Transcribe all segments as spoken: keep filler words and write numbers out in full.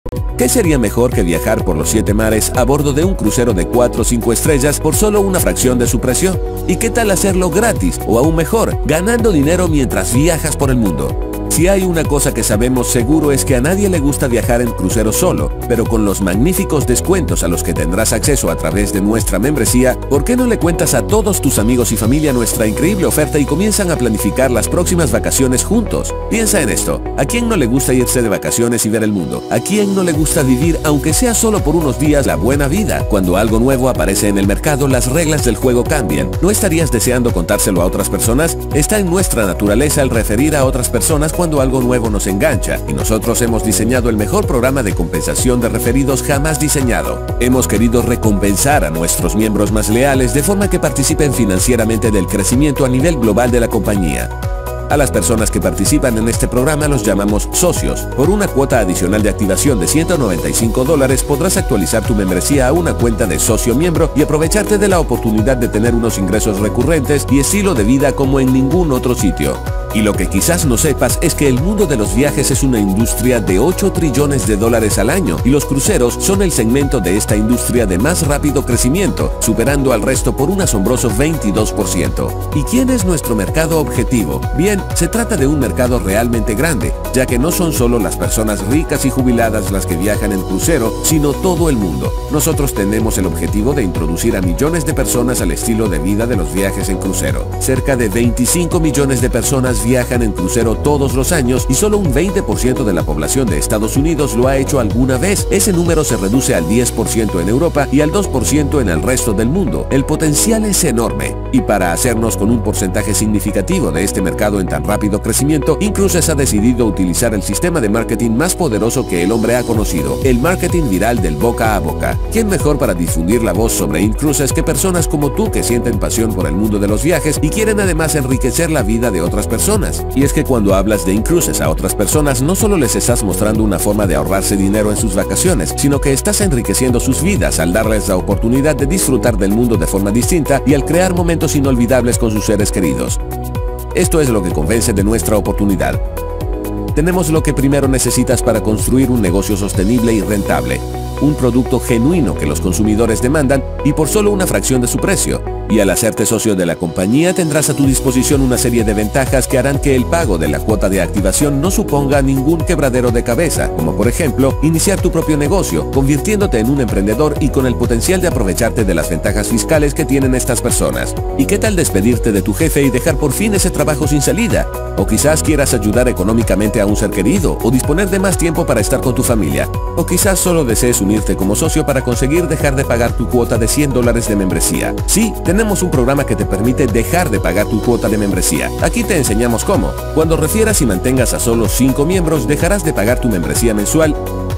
¿Qué sería mejor que viajar por los siete mares a bordo de un crucero de cuatro o cinco estrellas por solo una fracción de su precio? ¿Y qué tal hacerlo gratis o aún mejor, ganando dinero mientras viajas por el mundo? Si hay una cosa que sabemos seguro es que a nadie le gusta viajar en crucero solo, pero con los magníficos descuentos a los que tendrás acceso a través de nuestra membresía, ¿por qué no le cuentas a todos tus amigos y familia nuestra increíble oferta y comienzan a planificar las próximas vacaciones juntos? Piensa en esto, ¿a quién no le gusta irse de vacaciones y ver el mundo? ¿A quién no le gusta vivir, aunque sea solo por unos días, la buena vida? Cuando algo nuevo aparece en el mercado, las reglas del juego cambian. ¿No estarías deseando contárselo a otras personas? Está en nuestra naturaleza el referir a otras personas cuando algo nuevo nos engancha, y nosotros hemos diseñado el mejor programa de compensación de referidos jamás diseñado. Hemos querido recompensar a nuestros miembros más leales de forma que participen financieramente del crecimiento a nivel global de la compañía. A las personas que participan en este programa los llamamos socios. Por una cuota adicional de activación de ciento noventa y cinco dólares podrás actualizar tu membresía a una cuenta de socio miembro y aprovecharte de la oportunidad de tener unos ingresos recurrentes y estilo de vida como en ningún otro sitio. Y lo que quizás no sepas es que el mundo de los viajes es una industria de ocho trillones de dólares al año y los cruceros son el segmento de esta industria de más rápido crecimiento, superando al resto por un asombroso veintidós por ciento. ¿Y quién es nuestro mercado objetivo? Bien, se trata de un mercado realmente grande, ya que no son solo las personas ricas y jubiladas las que viajan en crucero, sino todo el mundo. Nosotros tenemos el objetivo de introducir a millones de personas al estilo de vida de los viajes en crucero. Cerca de veinticinco millones de personas viajan en crucero todos los años y solo un veinte por ciento de la población de Estados Unidos lo ha hecho alguna vez. Ese número se reduce al diez por ciento en Europa y al dos por ciento en el resto del mundo. El potencial es enorme. Y para hacernos con un porcentaje significativo de este mercado en tan rápido crecimiento, Incruces ha decidido utilizar el sistema de marketing más poderoso que el hombre ha conocido, el marketing viral del boca a boca. ¿Quién mejor para difundir la voz sobre Incruces que personas como tú que sienten pasión por el mundo de los viajes y quieren además enriquecer la vida de otras personas? Y es que cuando hablas de Incruces a otras personas, no solo les estás mostrando una forma de ahorrarse dinero en sus vacaciones, sino que estás enriqueciendo sus vidas al darles la oportunidad de disfrutar del mundo de forma distinta y al crear momentos inolvidables con sus seres queridos. Esto es lo que convence de nuestra oportunidad. Tenemos lo que primero necesitas para construir un negocio sostenible y rentable, un producto genuino que los consumidores demandan y por solo una fracción de su precio. Y al hacerte socio de la compañía tendrás a tu disposición una serie de ventajas que harán que el pago de la cuota de activación no suponga ningún quebradero de cabeza, como por ejemplo, iniciar tu propio negocio, convirtiéndote en un emprendedor y con el potencial de aprovecharte de las ventajas fiscales que tienen estas personas. ¿Y qué tal despedirte de tu jefe y dejar por fin ese trabajo sin salida? O quizás quieras ayudar económicamente a un ser querido, o disponer de más tiempo para estar con tu familia. O quizás solo desees unirte como socio para conseguir dejar de pagar tu cuota de cien dólares de membresía. Sí, tenemos un programa que te permite dejar de pagar tu cuota de membresía. Aquí te enseñamos cómo. Cuando refieras y mantengas a solo cinco miembros, dejarás de pagar tu membresía mensual.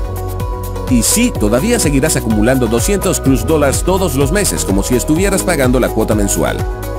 Y sí, todavía seguirás acumulando doscientos Cruise Dollars todos los meses, como si estuvieras pagando la cuota mensual.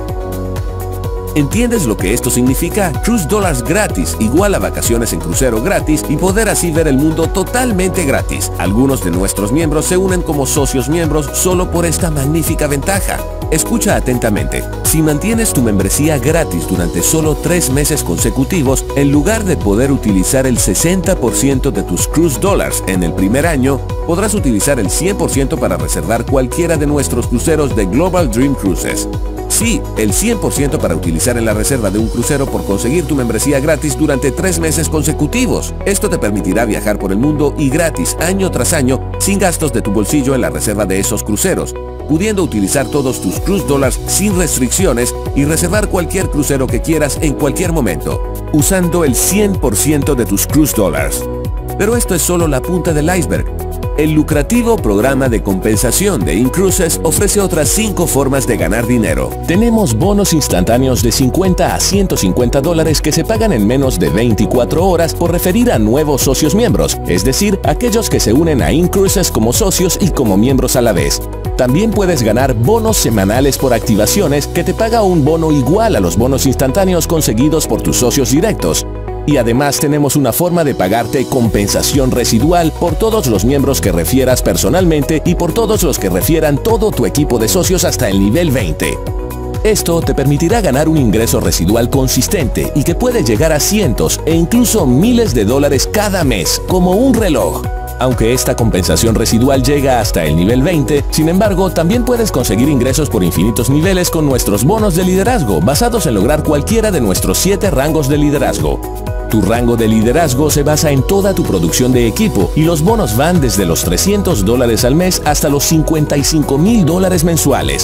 ¿Entiendes lo que esto significa? Cruise Dollars gratis, igual a vacaciones en crucero gratis y poder así ver el mundo totalmente gratis. Algunos de nuestros miembros se unen como socios miembros solo por esta magnífica ventaja. Escucha atentamente. Si mantienes tu membresía gratis durante solo tres meses consecutivos, en lugar de poder utilizar el sesenta por ciento de tus Cruise Dollars en el primer año, podrás utilizar el cien por ciento para reservar cualquiera de nuestros cruceros de Global Dream Cruises. Sí, el cien por ciento para utilizar en la reserva de un crucero por conseguir tu membresía gratis durante tres meses consecutivos. Esto te permitirá viajar por el mundo y gratis año tras año sin gastos de tu bolsillo en la reserva de esos cruceros, pudiendo utilizar todos tus Cruise Dollars sin restricciones y reservar cualquier crucero que quieras en cualquier momento, usando el cien por ciento de tus Cruise Dollars. Pero esto es solo la punta del iceberg. El lucrativo programa de compensación de Incruces ofrece otras cinco formas de ganar dinero. Tenemos bonos instantáneos de cincuenta a ciento cincuenta dólares que se pagan en menos de veinticuatro horas por referir a nuevos socios miembros, es decir, aquellos que se unen a Incruces como socios y como miembros a la vez. También puedes ganar bonos semanales por activaciones que te paga un bono igual a los bonos instantáneos conseguidos por tus socios directos. Y además tenemos una forma de pagarte compensación residual por todos los miembros que refieras personalmente y por todos los que refieran todo tu equipo de socios hasta el nivel veinte. Esto te permitirá ganar un ingreso residual consistente y que puede llegar a cientos e incluso miles de dólares cada mes, como un reloj. Aunque esta compensación residual llega hasta el nivel veinte, sin embargo, también puedes conseguir ingresos por infinitos niveles con nuestros bonos de liderazgo, basados en lograr cualquiera de nuestros siete rangos de liderazgo. Tu rango de liderazgo se basa en toda tu producción de equipo y los bonos van desde los trescientos dólares al mes hasta los cincuenta y cinco mil dólares mensuales.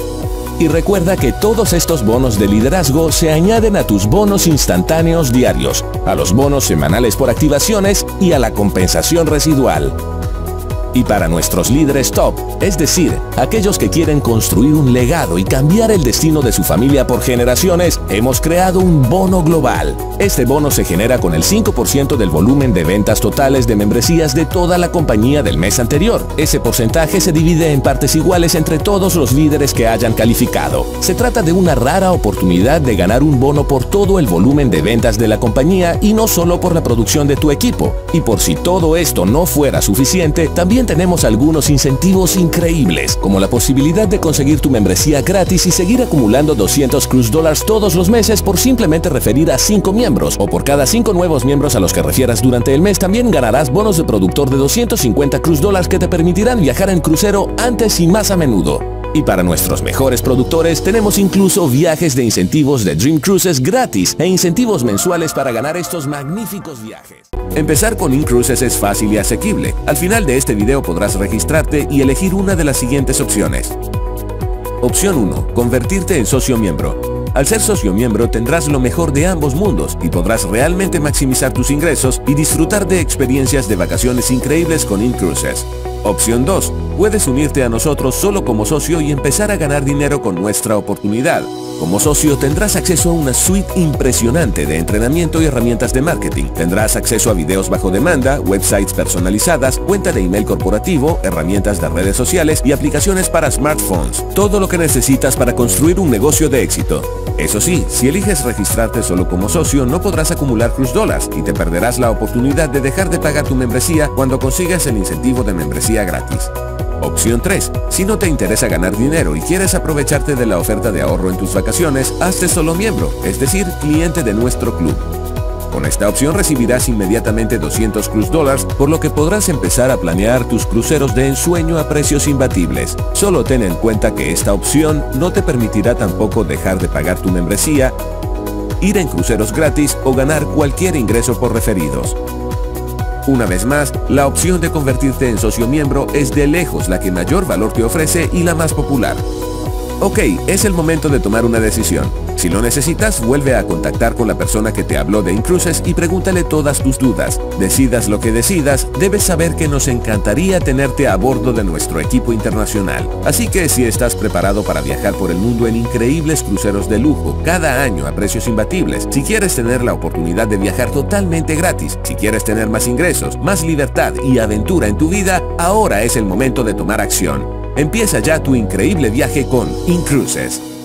Y recuerda que todos estos bonos de liderazgo se añaden a tus bonos instantáneos diarios, a los bonos semanales por activaciones y a la compensación residual. Y para nuestros líderes top, es decir, aquellos que quieren construir un legado y cambiar el destino de su familia por generaciones, hemos creado un bono global. Este bono se genera con el cinco por ciento del volumen de ventas totales de membresías de toda la compañía del mes anterior. Ese porcentaje se divide en partes iguales entre todos los líderes que hayan calificado. Se trata de una rara oportunidad de ganar un bono por todo el volumen de ventas de la compañía y no solo por la producción de tu equipo. Y por si todo esto no fuera suficiente, también tenemos algunos incentivos increíbles, como la posibilidad de conseguir tu membresía gratis y seguir acumulando doscientos Cruise Dollars todos los meses por simplemente referir a cinco miembros, o por cada cinco nuevos miembros a los que refieras durante el mes también ganarás bonos de productor de doscientos cincuenta Cruise Dollars que te permitirán viajar en crucero antes y más a menudo. Y para nuestros mejores productores tenemos incluso viajes de incentivos de Dream Cruises gratis e incentivos mensuales para ganar estos magníficos viajes. Empezar con InCruises es fácil y asequible. Al final de este video podrás registrarte y elegir una de las siguientes opciones. Opción uno. Convertirte en socio miembro. Al ser socio miembro tendrás lo mejor de ambos mundos y podrás realmente maximizar tus ingresos y disfrutar de experiencias de vacaciones increíbles con InCruises. Opción dos. Puedes unirte a nosotros solo como socio y empezar a ganar dinero con nuestra oportunidad. Como socio tendrás acceso a una suite impresionante de entrenamiento y herramientas de marketing. Tendrás acceso a videos bajo demanda, websites personalizadas, cuenta de email corporativo, herramientas de redes sociales y aplicaciones para smartphones. Todo lo que necesitas para construir un negocio de éxito. Eso sí, si eliges registrarte solo como socio, no podrás acumular Cruise Dollars y te perderás la oportunidad de dejar de pagar tu membresía cuando consigas el incentivo de membresía gratis. Opción tres. Si no te interesa ganar dinero y quieres aprovecharte de la oferta de ahorro en tus vacaciones, hazte solo miembro, es decir, cliente de nuestro club. Con esta opción recibirás inmediatamente doscientos Cruise Dollars, por lo que podrás empezar a planear tus cruceros de ensueño a precios imbatibles. Solo ten en cuenta que esta opción no te permitirá tampoco dejar de pagar tu membresía, ir en cruceros gratis o ganar cualquier ingreso por referidos. Una vez más, la opción de convertirte en socio miembro es de lejos la que mayor valor te ofrece y la más popular. Ok, es el momento de tomar una decisión. Si lo necesitas, vuelve a contactar con la persona que te habló de InCruises y pregúntale todas tus dudas. Decidas lo que decidas, debes saber que nos encantaría tenerte a bordo de nuestro equipo internacional. Así que si estás preparado para viajar por el mundo en increíbles cruceros de lujo, cada año a precios imbatibles, si quieres tener la oportunidad de viajar totalmente gratis, si quieres tener más ingresos, más libertad y aventura en tu vida, ahora es el momento de tomar acción. Empieza ya tu increíble viaje con InCruises.